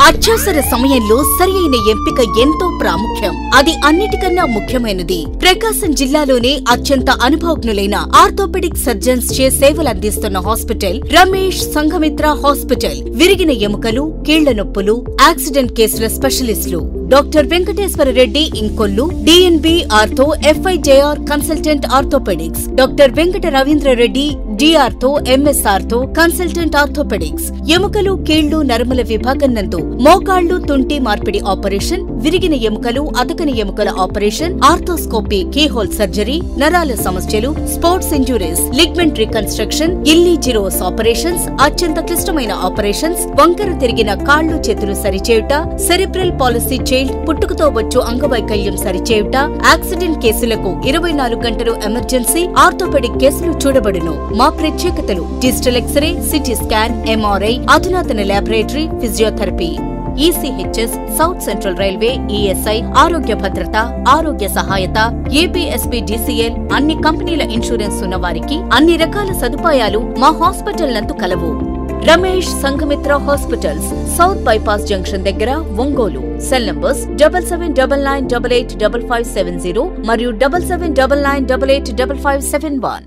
అత్యవసర సమయంలో సరియైన ఎంపిక ఎంతో ప్రాముఖ్యం. అది అన్నిటికన్నా ముఖ్యమైనది. ప్రకాశం జిల్లాలోనే అత్యంత అనుభవజ్ఞులైన ఆర్థోపెడిక్ సర్జన్స్ చే సేవలందిస్తున్న హాస్పిటల్ రమేష్ సంఘమిత్ర హాస్పిటల్. విరిగిన ఎముకలు, కీళ్ల నొప్పులు, యాక్సిడెంట్ కేసుల స్పెషలిస్టులు doctor Venkateswara Reddy Inkollu, DNB ortho, FIJR consultant orthopaedics, doctor Venkata Ravindra Reddy D ortho, MS ortho consultant orthopaedics. ఎముకలు, కీళ్లు, నరముల విభాగం నందు మోకాళ్లు, తుంటి మార్పిడి ఆపరేషన్, విరిగిన ఎముకలు, అతకని ఎముకల ఆపరేషన్, ఆర్థోస్కోపీ, కీహోల్ సర్జరీ, నరాల సమస్యలు, sports injuries, ligament reconstruction, Ilizarov operations, అత్యంత క్లిష్టమైన ఆపరేషన్స్, వంకర తిరిగిన కాళ్లు చేతులు సరిచేయుట, సెరిబ్రల్ పాలసీ చైల్డ్, పుట్టుకతో వచ్చు అంగవైకల్యం సరిచేయుట, యాక్సిడెంట్ కేసులకు 24 గంటలు ఎమర్జెన్సీ ఆర్థోపెడిక్ కేసులు చూడబడును. మా ప్రత్యేకతలు: digital X-ray, CT scan, MRI, అధునాతన laboratory, physiotherapy, ECHS, South Central Railway, ESI, ఆరోగ్య భద్రత, ఆరోగ్య సహాయత, ఏపీఎస్పీ డిసిఎల్, అన్ని కంపెనీల ఇన్సూరెన్స్ ఉన్న వారికి అన్ని రకాల సదుపాయాలు మా హాస్పిటల్ నందు కలవు. Ramesh Sanghamitra hospitals, South bypass junction దగ్గర, ఒంగోలు. సెల్ నంబర్స్ 7799885570 మరియు 7799885571.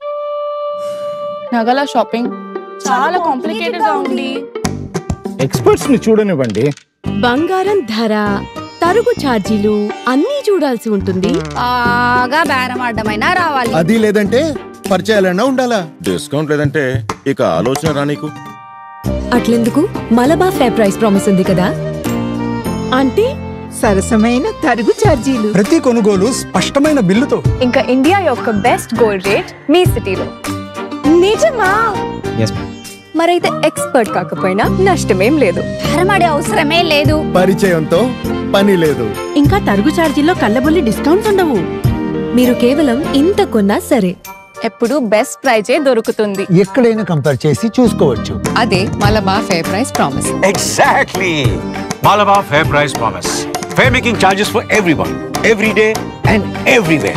నగల షాపింగ్ చాలా కాంప్లికేటెడ్ గా ఉంది. ఎక్స్పర్ట్స్ ని చూడనివ్వండి. బంగారం ధర, తరుగు ఛార్జీలు అన్నీ చూడాల్సి ఉంటుంది. బాగా బేరం ఆడమైనా రావాలి. అది లేదంటే పరిచయాలన్నా ఉండాలా. డిస్కౌంట్ లేదంటే ఇక ఆలోచన రానీకు. అట్లెందుకు? మలబా ఫేర్ ప్రైస్ ప్రామిస్ ఉంది కదా. అంటే సరసమైన తరుగు ఛార్జీలు, ప్రతి కొనుగోలు స్పష్టమైన బిల్లుతో, ఇంకా ఇండియా యొక్క బెస్ట్ గోల్డ్ రేట్ మీ సిటీలో. నిజమా? మరైతే ఎక్స్పర్ట్ కాకపోయినా నష్టమేం లేదు. బేరమాడే అవసరమే లేదు. పరిచయంతో పని లేదు. ఇంకా తరుగు ఛార్జీల్లో కళ్ళబొల్లి డిస్కౌంట్స్ ఉండవు. మీరు కేవలం ఇంత కొన్నా సరే ఎప్పుడు బెస్ట్ ప్రైజే దొరుకుతుంది. ఎక్కడైనా కంపేర్ చేసి చూసుకోవచ్చు. అదే Malabar fair price promise. Exactly. Malabar Fair Price Promise. Fair making charges for everyone, every day and everywhere.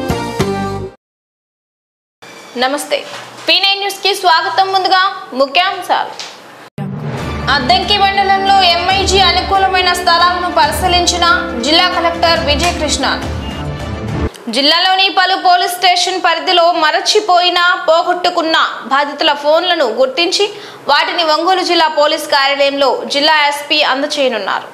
నమస్తే, P9 న్యూస్ కి స్వాగతం. ముందుగా ముఖ్యాంశాలు. అద్దంకి మండలంలో ఎంఐజీ అనుకూలమైన స్థలాలను పరిశీలించిన జిల్లా కలెక్టర్ విజయ్ కృష్ణ. జిల్లాలోని పలు పోలీస్ స్టేషన్ పరిధిలో మరచిపోయిన, పోగొట్టుకున్న బాధితుల ఫోన్లను గుర్తించి వాటిని ఒంగోలు జిల్లా పోలీస్ కార్యాలయంలో జిల్లా ఎస్పీ అందజేయనున్నారు.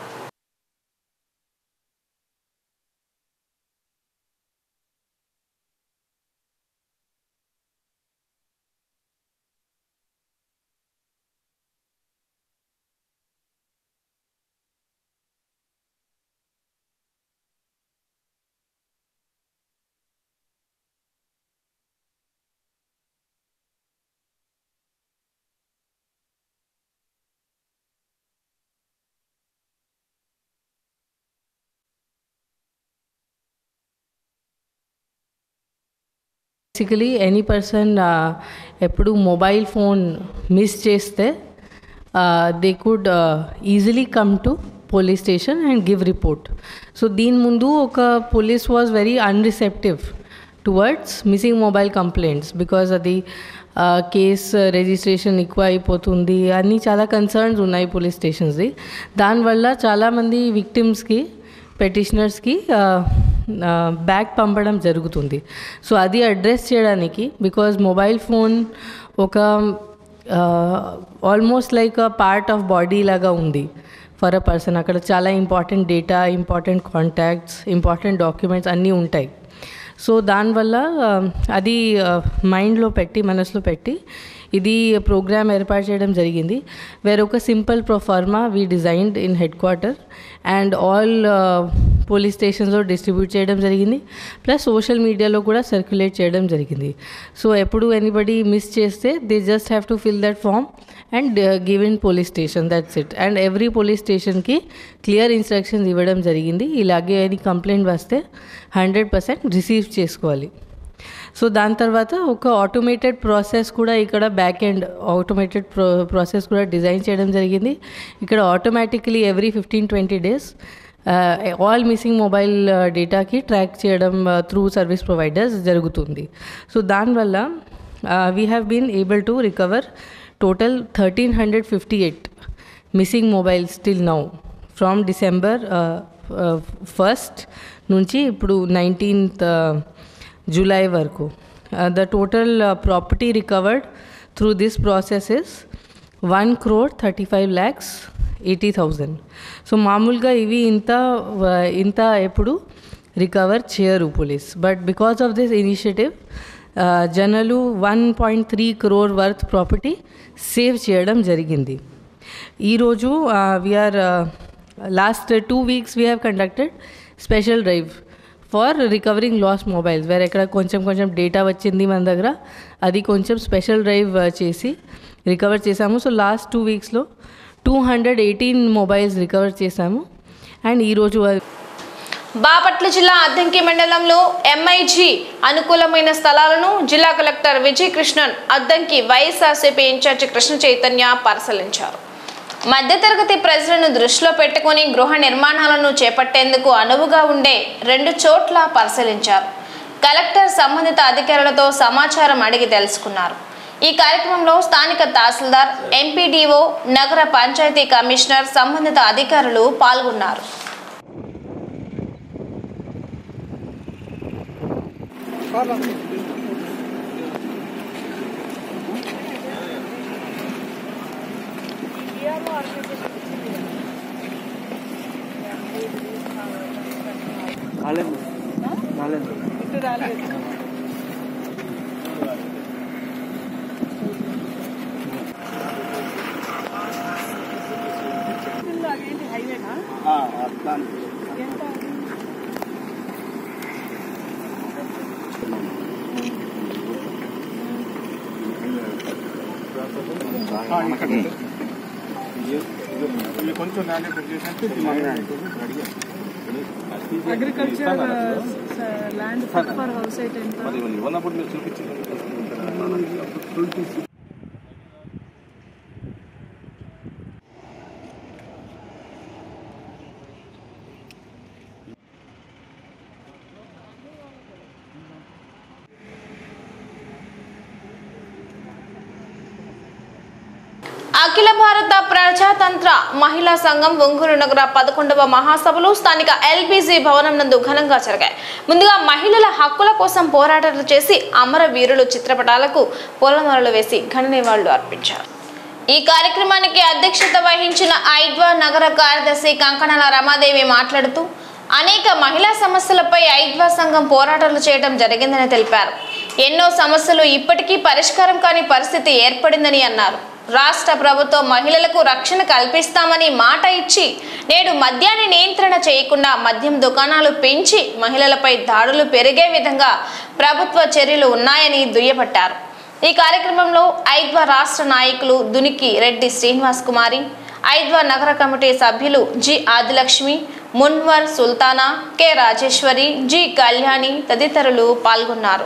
Basically, any person ఎప్పుడు మొబైల్ ఫోన్ మిస్ చేస్తే they could easily come to police station and give report. So దీని ముందు ఒక police was very unreceptive towards missing mobile complaints because అది కేస్ రిజిస్ట్రేషన్ ఎక్కువ అయిపోతుంది అన్నీ చాలా కన్సర్న్స్ ఉన్నాయి పోలీస్ స్టేషన్స్ది. దానివల్ల చాలామంది విక్టిమ్స్కి, పెటిషనర్స్కి బ్యాక్ పంపడం జరుగుతుంది. సో అది అడ్రస్ చేయడానికి, బికాజ్ మొబైల్ ఫోన్ ఒక almost like a part of body లాగా ఉంది ఫర్ అ పర్సన్. అక్కడ చాలా important data, important contacts, important documents అన్నీ ఉంటాయి. సో దానివల్ల అది మైండ్లో పెట్టి, మనసులో పెట్టి ఇది ప్రోగ్రామ్ ఏర్పాటు చేయడం జరిగింది. వేరొక simple proforma we designed in head quarter and all police స్టేషన్స్లో డిస్ట్రిబ్యూట్ చేయడం జరిగింది. ప్లస్ సోషల్ మీడియాలో కూడా సర్క్యులేట్ చేయడం జరిగింది. సో ఎప్పుడు ఎనీబడి మిస్ చేస్తే they just have to fill that form and give in police station, that's it. And every police స్టేషన్కి క్లియర్ ఇన్స్ట్రక్షన్స్ ఇవ్వడం జరిగింది. ఇలాగే ఎనీ కంప్లైంట్ వస్తే 100% రిసీవ్ చేసుకోవాలి. సో దాని తర్వాత ఒక ఆటోమేటెడ్ ప్రాసెస్ కూడా ఇక్కడ బ్యాక్ ఎండ్ ఆటోమేటెడ్ ప్రాసెస్ కూడా డిజైన్ చేయడం జరిగింది. ఇక్కడ automatically every 15-20 days all missing mobile డేటాకి ట్రాక్ చేయడం త్రూ సర్వీస్ ప్రొవైడర్స్ జరుగుతుంది. సో దానివల్ల we have been able to recover total 1358 missing mobiles till now from December 1st నుంచి ఇప్పుడు 19th July వరకు. The total property recovered through this process is 1,35,80,000. So మామూలుగా ఇవి ఇంత ఎప్పుడు రికవర్ చేయరు police. But because of this initiative జనాలు 1.3 crore worth property save చేయడం జరిగింది. ఈరోజు we are last 2 weeks we have conducted special drive for recovering lost mobiles. వేరే ఎక్కడ కొంచెం డేటా వచ్చింది మన దగ్గర, అది కొంచెం స్పెషల్ డ్రైవ్ చేసి రికవర్ చేసాము. సో లాస్ట్ 2 weeksలో 218 మొబైల్స్ రికవర్ చేసాము. అండ్ ఈరోజు బాపట్ల జిల్లా అద్దంకి మండలంలో MIG అనుకూలమైన స్థలాలను జిల్లా collector Vijay Krishnan Addanki YSRCP incharge Krishna Chaitanya పరిశీలించారు. మధ్యతరగతి ప్రజలను దృష్టిలో పెట్టుకుని గృహ నిర్మాణాలను చేపట్టేందుకు అనువుగా ఉండే 2 చోట్ల పరిశీలించారు. కలెక్టర్ సంబంధిత అధికారులతో సమాచారం అడిగి తెలుసుకున్నారు. ఈ కార్యక్రమంలో స్థానిక తహసీల్దార్, ఎంపీడీఓ, నగర పంచాయతీ కమిషనర్, సంబంధిత అధికారులు పాల్గొన్నారు. కొంచెం అగ్రికల్చర్ ల్యాండ్ ఫర్ హౌస్ అయితే ఇవ్వనప్పుడు మీరు చూపించింది. అఖిల భారత ప్రజాతంత్ర మహిళా సంఘం ఒంగోలు నగర 11వ మహాసభలు స్థానిక LBG భవనం నందు ఘనంగా జరిగాయి. ముందుగా మహిళల హక్కుల కోసం పోరాటాలు చేసి అమరవీరులు చిత్రపటాలకు పూలమాలలు వేసి ఘన నివాళులు అర్పించారు. ఈ కార్యక్రమానికి అధ్యక్షత వహించిన ఐద్వా నగర కార్యదర్శి కంకణాల రమాదేవి మాట్లాడుతూ అనేక మహిళా సమస్యలపై ఐద్వా సంఘం పోరాటాలు చేయడం జరిగిందని తెలిపారు. ఎన్నో సమస్యలు ఇప్పటికీ పరిష్కారం కాని పరిస్థితి ఏర్పడిందని అన్నారు. రాష్ట్ర ప్రభుత్వం మహిళలకు రక్షణ కల్పిస్తామని మాట ఇచ్చి నేడు మద్యాన్ని నియంత్రణ చేయకుండా మద్యం దుకాణాలు పెంచి మహిళలపై దాడులు పెరిగే విధంగా ప్రభుత్వ చర్యలు ఉన్నాయని దుయ్యబట్టారు. ఈ కార్యక్రమంలో ఐద్వా రాష్ట్ర నాయకులు దునికి రెడ్డి శ్రీనివాస్ కుమారి, ఐద్వా నగర కమిటీ సభ్యులు G Adilakshmi, Munwar Sultana, K Rajeswari, G Kalyani తదితరులు పాల్గొన్నారు.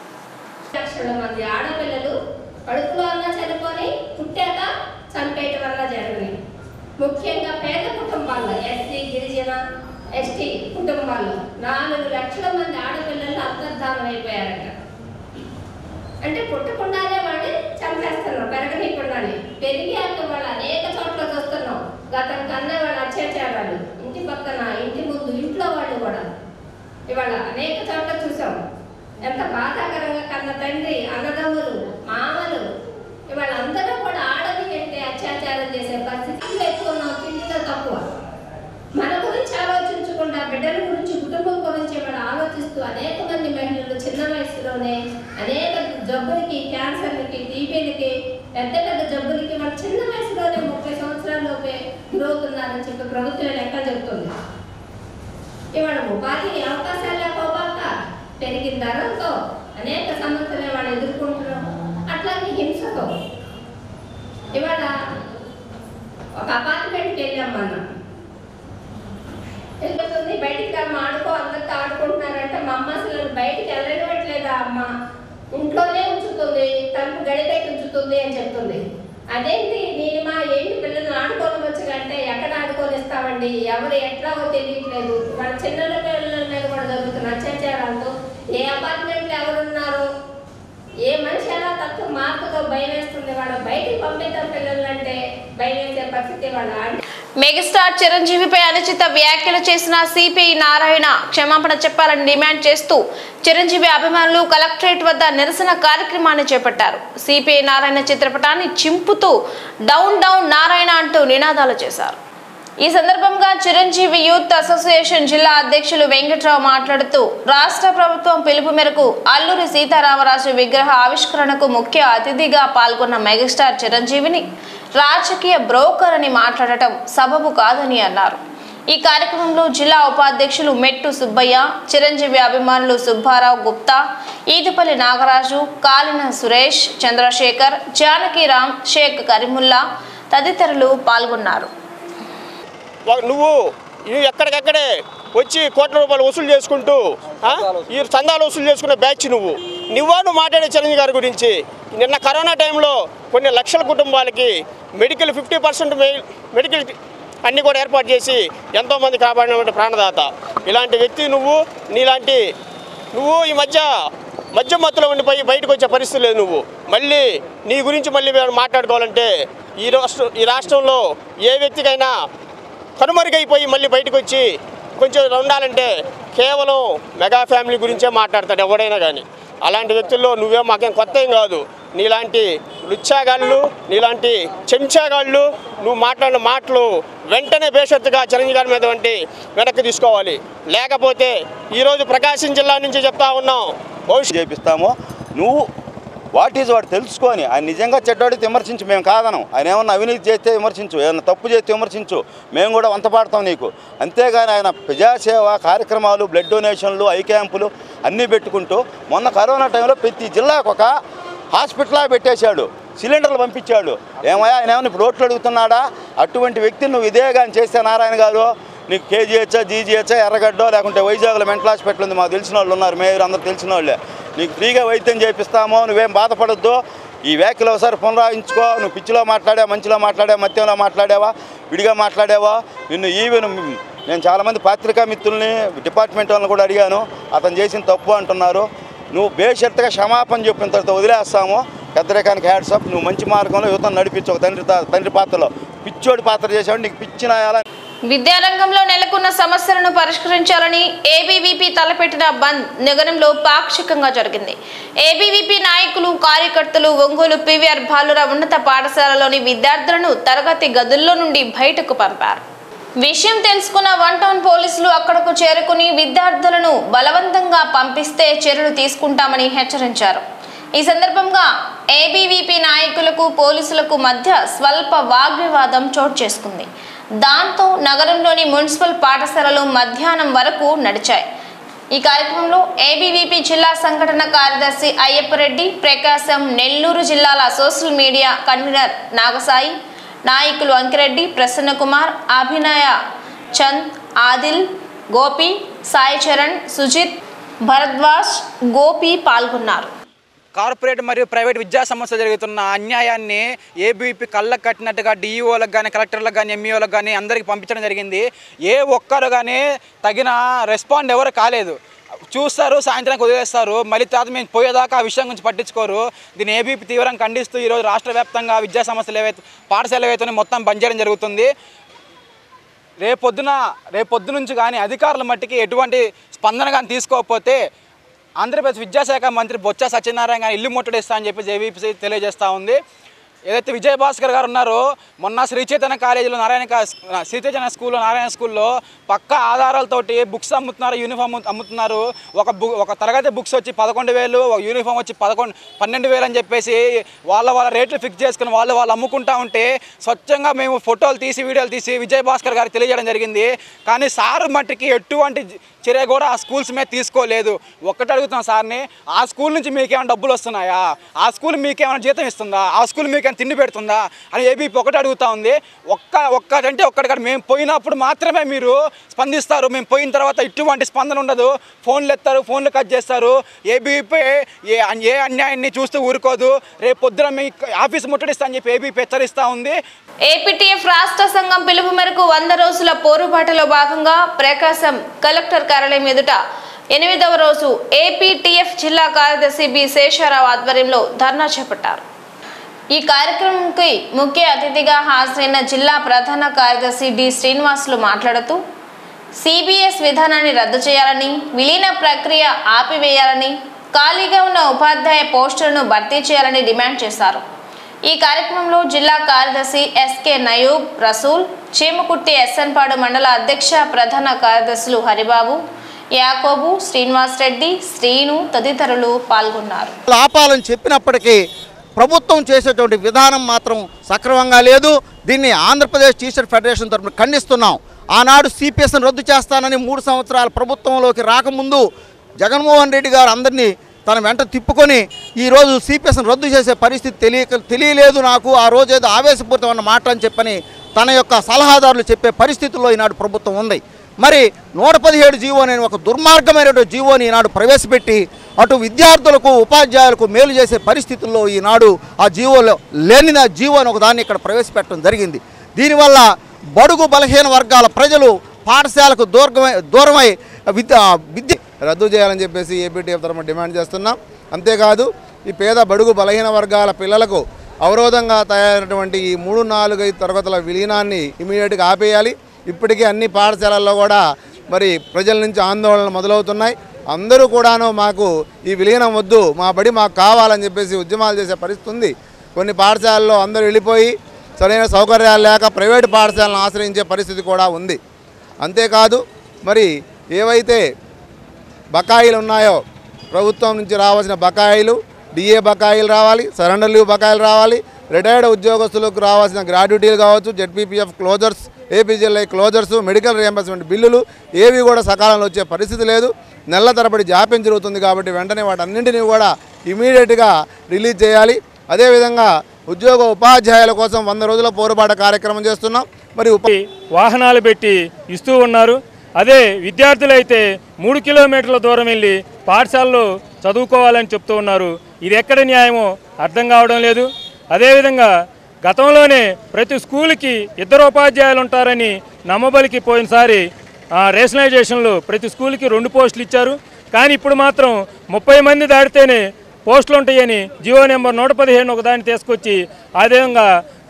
కడుపులో అన్న చనిపోని పుట్టాక చంపేయటం వల్ల జరిగినాయి. ముఖ్యంగా పేద కుటుంబాల్లో SC, గిరిజన, ST కుటుంబాల్లో 4 లక్షల మంది ఆడపిల్లలు అంతర్ధానం అయిపోయారట. అంటే పుట్టకుండానే వాళ్ళు చంపేస్తున్నాం, పెరగనీయకుండానే. పెరిగాక వాళ్ళు అనేక చోట్ల చూస్తున్నాం. గతం కన్నా వాళ్ళ అత్యాచారాలు ఇంటి పక్కన, ఇంటి ముందు, ఇంట్లో వాళ్ళు కూడా ఇవాళ అనేక చోట్ల చూసాం. ఎంత బాధాకరంగా కన్న తండ్రి, అన్నదమ్ములు, మామలు ఇవాళ అందరూ కూడా ఆడది అంటే అత్యాచారం చేసే పరిస్థితులు ఎక్కువ, తిండిలో తక్కువ. మన గురించి ఆలోచించకుండా బిడ్డల గురించి, కుటుంబం గురించి ఇవాళ ఆలోచిస్తూ అనేక మంది మహిళలు చిన్న వయసులోనే అనేక జబ్బులకి, క్యాన్సర్లకి, టీబీలకి, పెద్ద పెద్ద జబ్బులకి వాళ్ళు చిన్న వయసులోనే 30 సంవత్సరాల్లోపే గురవుతున్నారని చెప్పి ప్రభుత్వం లెక్క చెబుతుంది. ఇవాళ ఉపాధి అవకాశాలు లేకపోక పెరిగిన ధరలతో అనేక సమస్యలు వాళ్ళు ఎదుర్కొంటున్నాం. అట్లాగే హింసతో ఇవాళ ఒక అపార్ట్మెంట్కి వెళ్ళాం మనం. వెళ్ళిపోతుంది, బయటికి రమ్మ ఆడుకో, అందరితో ఆడుకుంటున్నారంటే మా అమ్మ అసలు బయటికి వెళ్ళనివ్వట్లేదా, అమ్మ ఇంట్లోనే ఉంచుతుంది, తలుపు గడిపెట్టి ఉంచుతుంది అని చెప్తుంది. అదేంటి నేనుమా ఏంటి పిల్లల్ని ఆడుకోవచ్చు అంటే ఎక్కడ ఆడుకోనిస్తామండి, ఎవరు ఎట్లాగో తెలియట్లేదు. వాళ్ళ చిన్న పిల్లల మీద కూడా జరుగుతున్న అత్యాచారాలతో ఏ అపార్ట్మెంట్లో ఎవరున్నారు, ఏ మనిషి ఎలా తక్కువ మార్పుతో భయం వేస్తుంది, వాడు బయటికి పంపిద్దాం పిల్లలంటే భయం వేసే పరిస్థితి వాళ్ళ. మెగాస్టార్ చిరంజీవిపై అనుచిత వ్యాఖ్యలు చేసిన సిపిఐ నారాయణ క్షమాపణ చెప్పాలని డిమాండ్ చేస్తూ చిరంజీవి అభిమానులు కలెక్టరేట్ వద్ద నిరసన కార్యక్రమాన్ని చేపట్టారు. సిపిఐ నారాయణ చిత్రపటాన్ని చింపుతూ డౌన్ డౌన్ నారాయణ అంటూ నినాదాలు చేశారు. ఈ సందర్భంగా చిరంజీవి యూత్ అసోసియేషన్ జిల్లా అధ్యక్షులు వెంకట్రావు మాట్లాడుతూ రాష్ట్ర ప్రభుత్వం పిలుపు మేరకు అల్లూరి సీతారామరాజు విగ్రహ ఆవిష్కరణకు ముఖ్య అతిథిగా పాల్గొన్న మెగాస్టార్ చిరంజీవిని రాజకీయ బ్రోకర్ అని మాట్లాడటం సబబు కాదని అన్నారు. ఈ కార్యక్రమంలో జిల్లా ఉపాధ్యక్షులు మెట్టు సుబ్బయ్య, చిరంజీవి అభిమానులు సుబ్బారావు గుప్తా, ఈదుపల్లి నాగరాజు, కాలిన సురేష్, చంద్రశేఖర్, జానకీరామ్, షేక్ కరీముల్లా తదితరులు పాల్గొన్నారు. నువ్వు ఎక్కడికక్కడే వచ్చి కోట్ల రూపాయలు వసూలు చేసుకుంటూ ఈ చందాలు వసూలు చేసుకునే బ్యాచ్ నువ్వు మాట్లాడే చిరంజీవి గారి గురించి. నిన్న కరోనా టైంలో కొన్ని లక్షల కుటుంబాలకి మెడికల్ 50% మెడికల్ అన్నీ కూడా ఏర్పాటు చేసి ఎంతోమంది కాపాడిన ప్రాణదాత. ఇలాంటి వ్యక్తి నువ్వు ఈ మధ్య మత్తులో ఉండిపోయి బయటకు వచ్చే పరిస్థితి లేదు. నువ్వు మళ్ళీ నీ గురించి మళ్ళీ మాట్లాడుకోవాలంటే ఈ రాష్ట్రంలో ఏ వ్యక్తికైనా కనుమరుగైపోయి మళ్ళీ బయటకు వచ్చి కొంచెం ఉండాలంటే కేవలం మెగా ఫ్యామిలీ గురించే మాట్లాడతాడు ఎవడైనా కానీ. అలాంటి వ్యక్తుల్లో నువ్వేం మాకేం కొత్త ఏం కాదు. నీలాంటి లుచ్చాగాళ్ళు, నీలాంటి చెంచాగాళ్ళు నువ్వు మాట్లాడిన మాటలు వెంటనే బేషరతుగా చిరంజీవి గారి మీద వెనక్కి తీసుకోవాలి. లేకపోతే ఈరోజు ప్రకాశం జిల్లా నుంచి చెప్తా ఉన్నాం, భవిష్యత్తు చేపిస్తామో నువ్వు వాట్ ఈజ్ వాడు తెలుసుకొని ఆయన నిజంగా చెడ్డవాడితే విమర్శించు, మేము కాదనం. ఆయన ఏమన్నా అవినీతి చేస్తే విమర్శించు, ఏమన్నా తప్పు చేస్తే విమర్శించు, మేము కూడా వంతపాడతాం నీకు. అంతేగాని ఆయన ప్రజాసేవ కార్యక్రమాలు, బ్లడ్ డొనేషన్లు, ఐ క్యాంపులు అన్నీ పెట్టుకుంటూ మొన్న కరోనా టైంలో ప్రతి జిల్లాకు ఒక హాస్పిటల్ పెట్టేశాడు, సిలిండర్లు పంపించాడు. ఏమయ్యా ఆయన ఏమన్నా ఇప్పుడు ఓట్లు అడుగుతున్నాడా? అటువంటి వ్యక్తిని నువ్వు ఇదే కానీ చేస్తే నారాయణ గారు నీకు కేజీహెచ్చా, జీజీహెచ్చా, ఎర్రగడ్డో లేకుంటే వైజాగ్లో మెంటల్ హాస్పిటల్ ఉంది, మాకు తెలిసిన వాళ్ళు ఉన్నారు, మేయర్ అందరూ తెలిసిన వాళ్ళే. నీకు ఫ్రీగా వైద్యం చేపిస్తామో, నువ్వేం బాధపడద్దు. ఈ వ్యాఖ్యలు ఒకసారి పునరాయించుకో. నువ్వు పిచ్చిలో మాట్లాడా, మంచిలో మాట్లాడా, మత్యంలో మాట్లాడావా, విడిగా మాట్లాడావా? నిన్ను ఈవెన్ నేను చాలామంది పాత్రికా మిత్రుల్ని, డిపార్ట్మెంట్ వాళ్ళని కూడా అడిగాను, అతను చేసిన తప్పు అంటున్నారు. నువ్వు బేషరతుగా క్షమాపణ చెప్పిన తర్వాత వదిలేస్తాము. పెద్దరికానికి హ్యాట్సాప్. నువ్వు మంచి మార్గంలో యువతను నడిపించు. ఒక తండ్రి పాత్రలో పిచ్చోడి పాత్ర చేసావు, నీకు పిచ్చినాయాలని. విద్యారంగంలో నెలకొన్న సమస్యలను పరిష్కరించాలని ఏబీవీపీ తలపెట్టిన బంద్ నగరంలో పాక్షికంగా జరిగింది. ఏబీవీపీ నాయకులు, కార్యకర్తలు ఒంగోలు పీవీఆర్ బాలుర ఉన్నత పాఠశాలలోని విద్యార్థులను తరగతి గదుల్లో నుండి బయటకు పంపారు. విషయం తెలుసుకున్న 1 టౌన్ పోలీసులు అక్కడకు చేరుకుని విద్యార్థులను బలవంతంగా పంపిస్తే చర్యలు తీసుకుంటామని హెచ్చరించారు. ఈ సందర్భంగా ఏబీవీపీ నాయకులకు, పోలీసులకు మధ్య స్వల్ప వాగ్వివాదం చోటు చేసుకుంది. దాంతో నగరంలోని మున్సిపల్ పాఠశాలలు మధ్యాహ్నం వరకు నడిచాయి. ఈ కార్యక్రమంలో ఏబీవీపీ జిల్లా సంఘటన కార్యదర్శి అయ్యప్పరెడ్డి, ప్రకాశం, నెల్లూరు జిల్లాల సోషల్ మీడియా కన్వీనర్ నాగసాయి, నాయకులు అంకిరెడ్డి, ప్రసన్నకుమార్, అభినయ చంద్, ఆదిల్, గోపి, సాయి చరణ్, సుజిత్, భరద్వాజ్, గోపి పాల్గొన్నారు. కార్పొరేట్ మరియు ప్రైవేట్ విద్యా సంస్థలు జరుగుతున్న అన్యాయాన్ని ఏబీవీపీ కళ్ళకు కట్టినట్టుగా డిఈఓలకు కానీ, కలెక్టర్లకు కానీ, ఎంఈఓలకు కానీ అందరికీ పంపించడం జరిగింది. ఏ ఒక్కరు కానీ తగిన రెస్పాండ్ ఎవరు కాలేదు. చూస్తారు, సాయంత్రానికి వదిలేస్తారు, మళ్ళీ తర్వాత మేము పోయేదాకా ఆ విషయం గురించి పట్టించుకోరు. దీన్ని ఏబీవీపీ తీవ్రంగా ఖండిస్తూ ఈరోజు రాష్ట్ర వ్యాప్తంగా విద్యా సంస్థలు పాఠశాలలు ఏవైతే మొత్తం బంద్ చేయడం జరుగుతుంది. రేపొద్దు నుంచి కానీ అధికారుల మట్టికి ఎటువంటి స్పందన కానీ తీసుకోకపోతే ఆంధ్రప్రదేశ్ విద్యాశాఖ మంత్రి బొత్స సత్యనారాయణ ఇల్లు ముట్టడిస్తా అని చెప్పి ఏబీవీపీ తెలియజేస్తూ ఉంది. ఏదైతే విజయభాస్కర్ గారు ఉన్నారో మొన్న శ్రీచైతన్య కాలేజీలో శ్రీచైతన్య స్కూల్లో, నారాయణ స్కూల్లో పక్కా ఆధారాలతోటి బుక్స్ అమ్ముతున్నారు, యూనిఫామ్ అమ్ముతున్నారు. ఒక తరగతి బుక్స్ వచ్చి 11,000, ఒక యూనిఫామ్ వచ్చి 12,000 అని చెప్పేసి వాళ్ళ రేట్లు ఫిక్స్ చేసుకుని వాళ్ళు అమ్ముకుంటా ఉంటే స్వచ్ఛంగా మేము ఫోటోలు తీసి, వీడియోలు తీసి విజయభాస్కర్ గారికి తెలియజేయడం జరిగింది. కానీ సార్ మట్టికి ఎటువంటి చర్య కూడా ఆ స్కూల్స్ మీద తీసుకోలేదు. ఒక్కటి అడుగుతున్నాం సార్ని, ఆ స్కూల్ నుంచి మీకేమైనా డబ్బులు వస్తున్నాయా? ఆ స్కూల్ మీకేమైనా జీతం ఇస్తుందా? ఆ స్కూల్ మీకేమైనా తిండి పెడుతుందా అని ఏబీవీపీ ఒకటి అడుగుతూ ఉంది. ఒక్కటంటే ఒక్కటి మేము పోయినప్పుడు మాత్రమే మీరు స్పందిస్తారు. మేము పోయిన తర్వాత ఇటువంటి స్పందన ఉండదు. ఫోన్లు ఎత్తారు, ఫోన్లు కట్ చేస్తారు. ఏబీవీపీ ఏ అన్యాయాన్ని చూస్తూ ఊరుకోదు. రేపు పొద్దున మీ ఆఫీస్ ముట్టడిస్తా అని చెప్పి ఏబీవీపీ హెచ్చరిస్తూ ఉంది. ఏపీటీఎఫ్ రాష్ట్ర సంఘం పిలుపు మేరకు 100 రోజుల పోరుబాటులో భాగంగా ప్రకాశం కలెక్టర్ కార్యాలయం ఎదుట 8వ రోజు ఏపీటీఎఫ్ జిల్లా కార్యదర్శి బి శేషారావు ఆధ్వర్యంలో ధర్నా చేపట్టారు. ఈ కార్యక్రమంకి ముఖ్య అతిథిగా హాజరైన జిల్లా ప్రధాన కార్యదర్శి డి శ్రీనివాసులు మాట్లాడుతూ సిబిఎస్ విధానాన్ని రద్దు చేయాలని, విలీన ప్రక్రియ ఆపివేయాలని, ఖాళీగా ఉన్న ఉపాధ్యాయ పోస్టులను భర్తీ చేయాలని డిమాండ్ చేశారు. ఈ కార్యక్రమంలో జిల్లా కార్యదర్శి ఎస్కే నయూబ్ రసూల్, చీమకుర్తి ఎస్ఎన్పాడు మండల అధ్యక్ష ప్రధాన కార్యదర్శులు హరిబాబు, యాకోబు, శ్రీనివాస్ రెడ్డి, శ్రీను తదితరులు పాల్గొన్నారు. ఆపాలని చెప్పినప్పటికీ ప్రభుత్వం చేసేటువంటి విధానం మాత్రం సక్రమంగా లేదు. దీన్ని ఆంధ్రప్రదేశ్ టీచర్ ఫెడరేషన్ తరఫున ఖండిస్తున్నాం. ఆనాడు సిపిఎస్ను రద్దు చేస్తానని 3 సంవత్సరాల ప్రభుత్వంలోకి రాకముందు జగన్మోహన్ రెడ్డి గారు అందరినీ తన వెంట తిప్పుకొని ఈరోజు సిపిఎస్ను రద్దు చేసే పరిస్థితి తెలియలేదు నాకు, ఆ రోజు ఏదో ఆవేశపూరితమైన మాట అని చెప్పని తన యొక్క సలహాదారులు చెప్పే పరిస్థితుల్లో ఈనాడు ప్రభుత్వం ఉంది. మరి 117 జీవో అనే ఒక దుర్మార్గమైనటువంటి జీవోని ఈనాడు ప్రవేశపెట్టి అటు విద్యార్థులకు ఉపాధ్యాయులకు మేలు చేసే పరిస్థితుల్లో ఈనాడు ఆ జీవోలో లేని జీవో అని ఒక దాన్ని ఇక్కడ ప్రవేశపెట్టడం జరిగింది. దీనివల్ల బడుగు బలహీన వర్గాల ప్రజలు పాఠశాలకు దూరమై విద్య రద్దు చేయాలని చెప్పేసి ఏపీటీఎఫ్ తరఫున డిమాండ్ చేస్తున్నాం. అంతేకాదు ఈ పేద బడుగు బలహీన వర్గాల పిల్లలకు అవరోధంగా తయారైనటువంటి ఈ 3, 4, 5 తరగతుల విలీనాన్ని ఇమీడియట్గా ఆపేయాలి. ఇప్పటికీ అన్ని పాఠశాలల్లో కూడా మరి ప్రజల నుంచి ఆందోళనలు మొదలవుతున్నాయి. అందరూ కూడాను మాకు ఈ విలీనం వద్దు, మా బడి మాకు కావాలని చెప్పేసి ఉద్యమాలు చేసే పరిస్థితి ఉంది. కొన్ని పాఠశాలల్లో అందరూ వెళ్ళిపోయి సరైన సౌకర్యాలు లేక ప్రైవేటు పాఠశాలను ఆశ్రయించే పరిస్థితి కూడా ఉంది. అంతేకాదు మరి ఏవైతే బకాయిలు ఉన్నాయో ప్రభుత్వం నుంచి రావాల్సిన బకాయిలు, డిఏ బకాయిలు రావాలి, సరెండర్ లీవ్ బకాయిలు రావాలి, రిటైర్డ్ ఉద్యోగస్తులకు రావాల్సిన గ్రాడ్యుటీలు కావచ్చు, ZPPF closures, APGLI closures, medical reimbursement బిల్లులు ఏవి కూడా సకాలంలో వచ్చే పరిస్థితి లేదు. నెలల తరబడి జాప్యం జరుగుతుంది. కాబట్టి వెంటనే వాటన్నింటినీ కూడా ఇమీడియట్గా రిలీజ్ చేయాలి. అదేవిధంగా ఉద్యోగ ఉపాధ్యాయుల కోసం 100 రోజుల పోరుబాట కార్యక్రమం చేస్తున్నాం. మరి వాహనాలు పెట్టి ఇస్తూ ఉన్నారు. అదే విద్యార్థులైతే 3 కిలోమీటర్ల దూరం వెళ్ళి పాఠశాలలో చదువుకోవాలని చెప్తూ ఉన్నారు. ఇది ఎక్కడ న్యాయమో అర్థం కావడం లేదు. అదేవిధంగా గతంలోనే ప్రతి స్కూల్కి 2 ఉపాధ్యాయులు ఉంటారని నమ్మబలికి పోయినసారి రేషనలైజేషన్లో ప్రతి స్కూల్కి 2 పోస్టులు ఇచ్చారు. కానీ ఇప్పుడు మాత్రం 30 మంది దాటితేనే పోస్టులు ఉంటాయని జీవో నెంబర్ 115 ఒక దాన్ని తీసుకొచ్చి అదేవిధంగా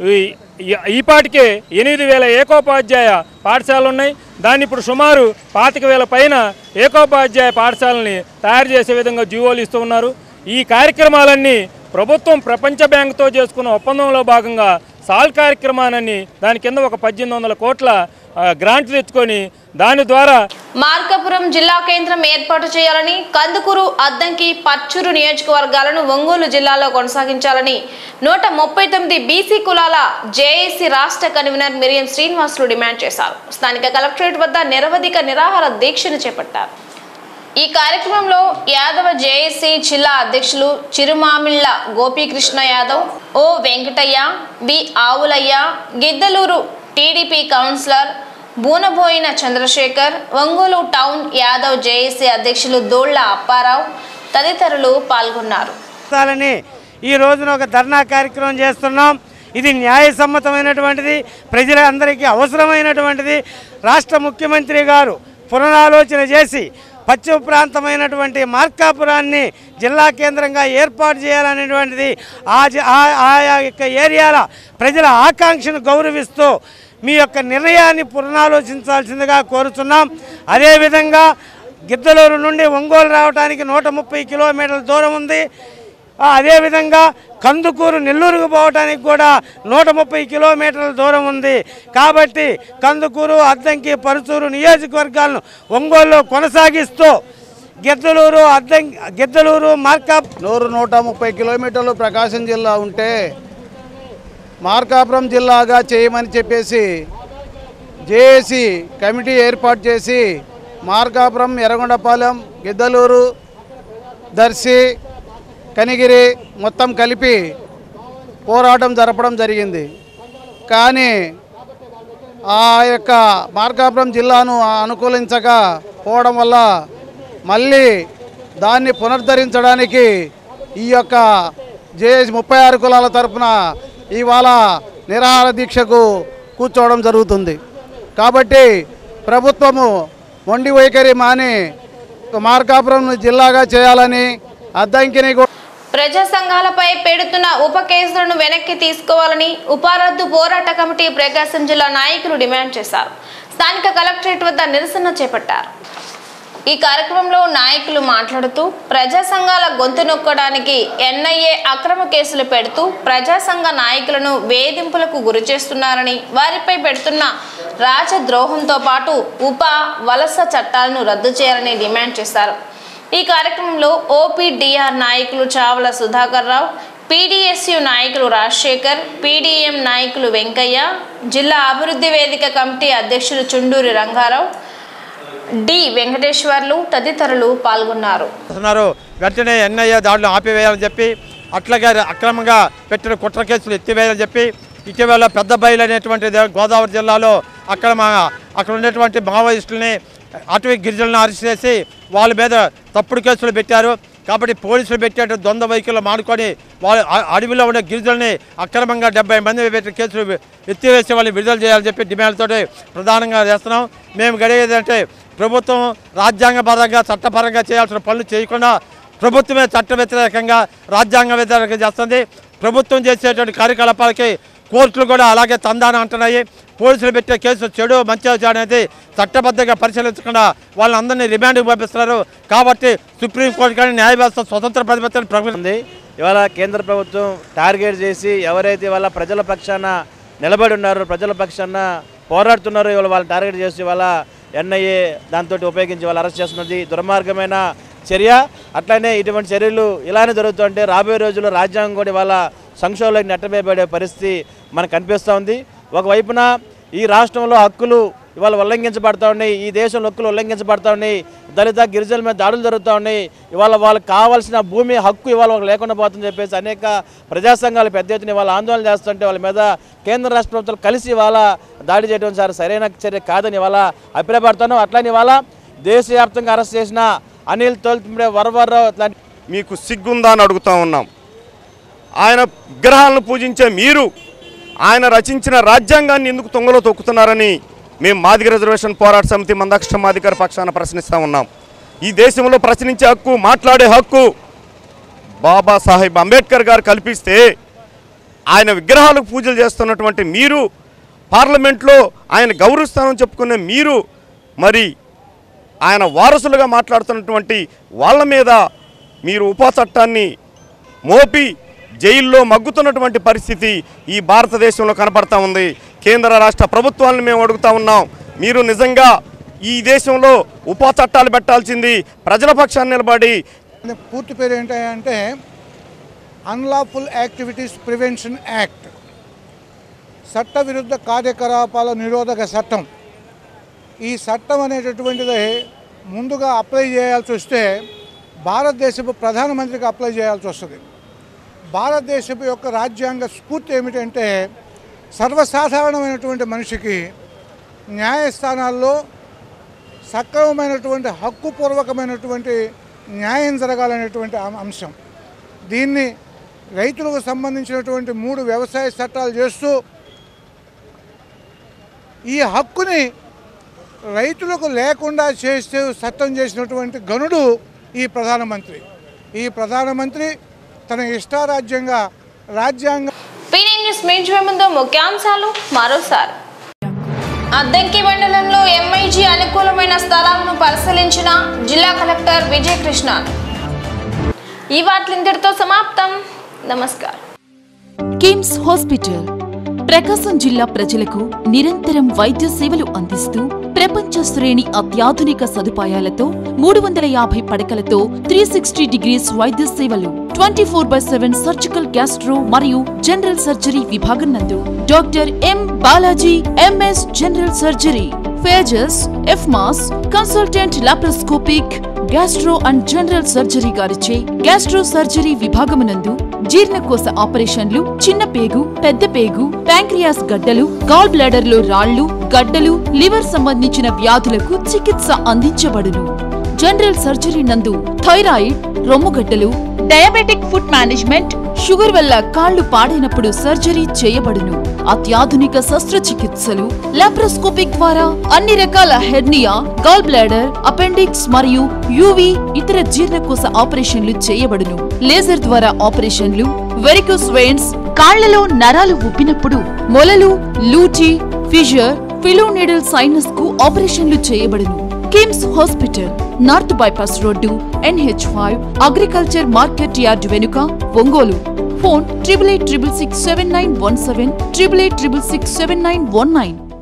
ఈపాటికే 8,000 ఏకోపాధ్యాయ పాఠశాలలు ఉన్నాయి. దాన్ని ఇప్పుడు సుమారు 25,000 పైన ఏకోపాధ్యాయ పాఠశాలని తయారు చేసే విధంగా జీవోలు ఇస్తూ ఉన్నారు. ఈ కార్యక్రమాలన్నీ ప్రభుత్వం ప్రపంచ బ్యాంకుతో చేసుకున్న ఒప్పందంలో భాగంగా సాల్ కార్యక్రమాన్ని దాని కింద ఒక 1,800 కోట్ల గ్రాంట్ తెచ్చుకొని దాని ద్వారా మార్కాపురం జిల్లా కేంద్రం ఏర్పాటు చేయాలని, కందుకూరు, అద్దంకి, పర్చూరు నియోజకవర్గాలను ఒంగోలు జిల్లాలో కొనసాగించాలని 139 బీసీ కులాల జేఏసీ రాష్ట్ర కన్వీనర్ మిరియం శ్రీనివాసులు డిమాండ్ చేశారు. స్థానిక కలెక్టరేట్ వద్ద నిరవధిక నిరాహార దీక్షను చేపట్టారు. ఈ కార్యక్రమంలో యాదవ జేఏసీ జిల్లా అధ్యక్షులు Chirumamilla Gopikrishna Yadav, O Venkataiah, B Avulaiah, Giddalur TDP councillor Boonaboina Chandrasekhar, Ongole town Yadav JAC అధ్యక్షులు దోళ్ల అప్పారావు తదితరులు పాల్గొన్నారు. ఈ రోజున ఒక ధర్నా కార్యక్రమం చేస్తున్నాం. ఇది న్యాయసమ్మతమైనటువంటిది, ప్రజలందరికీ అవసరమైనటువంటిది. రాష్ట్ర ముఖ్యమంత్రి గారు పునరాలోచన చేసి పశ్చిమ ప్రాంతమైనటువంటి మార్కాపురాన్ని జిల్లా కేంద్రంగా ఏర్పాటు చేయాలనేటువంటిది ఆయా యొక్క ఏరియాల ప్రజల ఆకాంక్షను గౌరవిస్తూ మీ యొక్క నిర్ణయాన్ని పునరాలోచించాల్సిందిగా కోరుతున్నాం. అదేవిధంగా గిద్దలూరు నుండి ఒంగోలు రావడానికి 130 కిలోమీటర్ల దూరం ఉంది. అదేవిధంగా కందుకూరు నెల్లూరుకు పోవడానికి కూడా 130 కిలోమీటర్ల దూరం ఉంది. కాబట్టి కందుకూరు, అద్దంకి, పరుచూరు నియోజకవర్గాలను ఒంగోలులో కొనసాగిస్తూ గిద్దలూరు మార్కాపురం 130 కిలోమీటర్లు ప్రకాశం జిల్లా ఉంటే మార్కాపురం జిల్లాగా చేయమని చెప్పేసి జేఏసీ కమిటీ ఏర్పాటు చేసి మార్కాపురం, ఎర్రగొండపాలెం, గిద్దలూరు, దర్శి, కనిగిరి మొత్తం కలిపి పోరాటం జరపడం జరిగింది. కానీ ఆ యొక్క మార్కాపురం జిల్లాను అనుకూలించకపోవడం వల్ల మళ్ళీ దాన్ని పునరుద్ధరించడానికి ఈ యొక్క జేఏసీ 36 కులాల తరఫున ఇవాళ నిరాహార దీక్షకు కూర్చోవడం జరుగుతుంది. కాబట్టి ప్రభుత్వము మొండి వైఖరి మాని మార్కాపురం జిల్లాగా చేయాలని, అద్దంకిని ప్రజా సంఘాలపై పెడుతున్న ఉప కేసులను వెనక్కి తీసుకోవాలని ఉపారద్దు పోరాట కమిటీ ప్రకాశం జిల్లా నాయకులు డిమాండ్ చేశారు. స్థానిక కలెక్టరేట్ వద్ద నిరసన చేపట్టారు. ఈ కార్యక్రమంలో నాయకులు మాట్లాడుతూ ప్రజా సంఘాల గొంతు నొక్కడానికి ఎన్ఐఏ అక్రమ కేసులు పెడుతూ ప్రజా సంఘ నాయకులను వేధింపులకు గురి చేస్తున్నారని, వారిపై పెడుతున్న రాజద్రోహంతో పాటు వలస చట్టాలను రద్దు చేయాలని డిమాండ్ చేశారు. ఈ కార్యక్రమంలో ఓపీడీఆర్ నాయకులు చావల సుధాకర్ రావు, పీడీఎస్యు నాయకులు రాజశేఖర్, పీడీఎం నాయకులు వెంకయ్య, జిల్లా అభివృద్ధి వేదిక కమిటీ అధ్యక్షులు చుండూరి రంగారావు, డి వెంకటేశ్వర్లు తదితరులు పాల్గొన్నారు. వెంటనే ఎన్ఐఏ దాడులు ఆపివేయాలని చెప్పి, అట్లాగే అక్రమంగా పెట్టిన కుట్ర కేసులు ఎత్తివేయాలని చెప్పి, ఇటీవల పెద్ద బయలు అనేటువంటి గోదావరి జిల్లాలో అక్కడ ఉన్నటువంటి మావోయిస్టులని, అటవీ గిరిజనులను అరెస్ట్ చేసి వాళ్ళ మీద తప్పుడు కేసులు పెట్టారు. కాబట్టి పోలీసులు పెట్టేట ద్వంద్వ వైఖరులు మానుకొని వాళ్ళు అడవిలో ఉన్న గిరిజనుల్ని అక్రమంగా 70 మంది పెట్టిన కేసులు ఎత్తివేసి వాళ్ళని విడుదల చేయాలని చెప్పి డిమాండ్తో ప్రధానంగా చేస్తున్నాం. మేము గడిగేదంటే ప్రభుత్వం రాజ్యాంగపరంగా చట్టపరంగా చేయాల్సిన పనులు చేయకుండా ప్రభుత్వమే చట్ట వ్యతిరేకంగా రాజ్యాంగ వ్యతిరేకంగా చేస్తుంది. ప్రభుత్వం చేసేటువంటి కార్యకలాపాలకి కోర్టులు కూడా అలాగే తందాన అంటున్నాయి. పోలీసులు పెట్టే కేసు చెడు మంచి అనేది చట్టబద్ధంగా పరిశీలించకుండా వాళ్ళందరినీ రిమాండ్కి పంపిస్తున్నారు. కాబట్టి సుప్రీంకోర్టు కానీ న్యాయ వ్యవస్థ స్వతంత్ర ప్రతిపత్తిని ప్రకటించింది. ఇవాళ కేంద్ర ప్రభుత్వం టార్గెట్ చేసి ఎవరైతే ఇవాళ ప్రజల పక్షాన నిలబడి ఉన్నారో, ప్రజల పక్షాన పోరాడుతున్నారో, ఇవాళ వాళ్ళు టార్గెట్ చేసి ఇవాళ ఎన్ఐఏ దాంతో ఉపయోగించి వాళ్ళు అరెస్ట్ చేస్తున్నది దుర్మార్గమైన చర్య. అట్లనే ఇటువంటి చర్యలు ఇలానే జరుగుతుంటే రాబోయే రోజుల్లో రాజ్యాంగం కూడా ఇవాళ సంక్షోభంలోకి నెట్టవేయబడే పరిస్థితి మనకు కనిపిస్తూ ఉంది. ఒకవైపున ఈ రాష్ట్రంలో హక్కులు ఇవాళ ఉల్లంఘించబడతా ఉన్నాయి, ఈ దేశంలో హక్కులు ఉల్లంఘించబడతా ఉన్నాయి, దళిత గిరిజనుల మీద దాడులు జరుగుతూ ఉన్నాయి. ఇవాళ వాళ్ళకి కావాల్సిన భూమి హక్కు ఇవాళ వాళ్ళకి లేకుండా పోతుందని చెప్పేసి అనేక ప్రజా సంఘాలు పెద్ద ఎత్తున ఇవాళ ఆందోళన చేస్తుంటే వాళ్ళ మీద కేంద్ర రాష్ట్ర ప్రభుత్వాలు కలిసి ఇవాళ దాడి చేయడం సార్ సరైన చర్య కాదని ఇవాళ అభిప్రాయపడతాను. అట్లని ఇవాళ దేశవ్యాప్తంగా అరెస్ట్ చేసిన అనిల్ తొలిమిడే వరవరరావు ఇట్లాంటి మీకు సిగ్గుందా అని అడుగుతూ ఉన్నాం. ఆయన విగ్రహాలను పూజించే మీరు ఆయన రచించిన రాజ్యాంగాన్ని ఎందుకు తొంగలో తొక్కుతున్నారని మేము మాదిగ రిజర్వేషన్ పోరాట సమితి మందాక్ష మాదిగర పక్షాన ప్రశ్నిస్తూ ఉన్నాం. ఈ దేశంలో ప్రశ్నించే హక్కు, మాట్లాడే హక్కు బాబాసాహెబ్ అంబేద్కర్ గారు కల్పిస్తే ఆయన విగ్రహాలకు పూజలు చేస్తున్నటువంటి మీరు, పార్లమెంట్లో ఆయన గౌరవిస్తానని చెప్పుకునే మీరు, మరి ఆయన వారసులుగా మాట్లాడుతున్నటువంటి వాళ్ళ మీద మీరు ఉపా చట్టాన్ని మోపి జైల్లో మగ్గుతున్నటువంటి పరిస్థితి ఈ భారతదేశంలో కనపడతా ఉంది. కేంద్ర రాష్ట్ర ప్రభుత్వాలను మేము అడుగుతా ఉన్నాం, మీరు నిజంగా ఈ దేశంలో ఉపా చట్టాలు పెట్టాల్సింది ప్రజల పక్షాన్ని నిలబడి. పూర్తి పేరు ఏంటంటే అన్లాఫుల్ యాక్టివిటీస్ ప్రివెన్షన్ యాక్ట్, చట్ట విరుద్ధ కార్యకలాపాల నిరోధక చట్టం. ఈ చట్టం అనేటటువంటిది ముందుగా అప్లై చేయాల్సి వస్తే భారతదేశపు ప్రధానమంత్రికి అప్లై చేయాల్సి వస్తుంది. భారతదేశపు యొక్క రాజ్యాంగ స్ఫూర్తి ఏమిటంటే సర్వసాధారణమైనటువంటి మనిషికి న్యాయస్థానాల్లో సక్రమమైనటువంటి హక్కుపూర్వకమైనటువంటి న్యాయం జరగాలనేటువంటి అంశం. దీన్ని రైతులకు సంబంధించినటువంటి 3 వ్యవసాయ చట్టాలు చేస్తూ ఈ హక్కుని రైతులకు లేకుండా చేస్తూ చట్టం చేసినటువంటి గనుడు ఈ ప్రధానమంత్రి. ఈ ప్రధానమంత్రి తన ఇష్టారాజ్యంగా రాజ్యాంగ ముందు ముఖ్యాంశాలు మరోసారి. అద్దంకి మండలంలో ఎంఐజీ అనుకూలమైన స్థలాలను పరిశీలించిన జిల్లా కలెక్టర్ విజయకృష్ణ. ఈ వార్తలు ఇంతటితో సమాప్తం. నమస్కారం. కిమ్స్ హాస్పిటల్ ప్రకాశం జిల్లా ప్రజలకు నిరంతరం వైద్య సేవలు అందిస్తూ ప్రపంచ శ్రేణి అత్యాధునిక సదుపాయాలతో 350 పడకలతో 360 డిగ్రీస్ వైద్య సేవలు, 24/7 సర్జికల్ గ్యాస్ట్రో మరియు జనరల్ సర్జరీ విభాగం నందు doctor M Balaji MS general surgery, ఫేజస్, FMAS, consultant laparoscopic, gastro and general surgery గారిచే గ్యాస్ట్రో సర్జరీ విభాగమునందు జీర్ణకోశ ఆపరేషన్లు, చిన్న పేగు, పెద్ద పేగు, ప్యాంక్రియాస్ గడ్డలు, గాల్ బ్లాడర్లో రాళ్లు, గడ్డలు, లివర్ సంబంధించిన వ్యాధులకు చికిత్స అందించబడును. జనరల్ సర్జరీ నందు థైరాయిడ్, రొమ్ముగడ్డలు, డయాబెటిక్ ఫుడ్ మేనేజ్మెంట్, షుగర్ వల్ల కాళ్లు పాడైనప్పుడు సర్జరీ చేయబడును. అత్యాధునిక శస్త్రచికిత్సలు, లాప్రోస్కోపిక్ ద్వారా అన్ని రకాల హెర్నియా, గాల్ బ్లాడర్, అపెండిక్స్ మరియు యూవి ఇతర జీర్ణకోశ ఆపరేషన్లు చేయబడును. లేజర్ ద్వారా ఆపరేషన్లు, వెరికోస్ వెయిన్స్, కాళ్లలో నరాలు ఉబ్బినప్పుడు, మొలలు, లూచి, ఫిషర్, ఫిలోనెడల్ సైనస్ కు ఆపరేషన్లు చేయబడును. KIMS hospital, north bypass road, NH5, agriculture market yard వెనుక, ఒంగోలు. ఫోన్ 88667917, 88666919.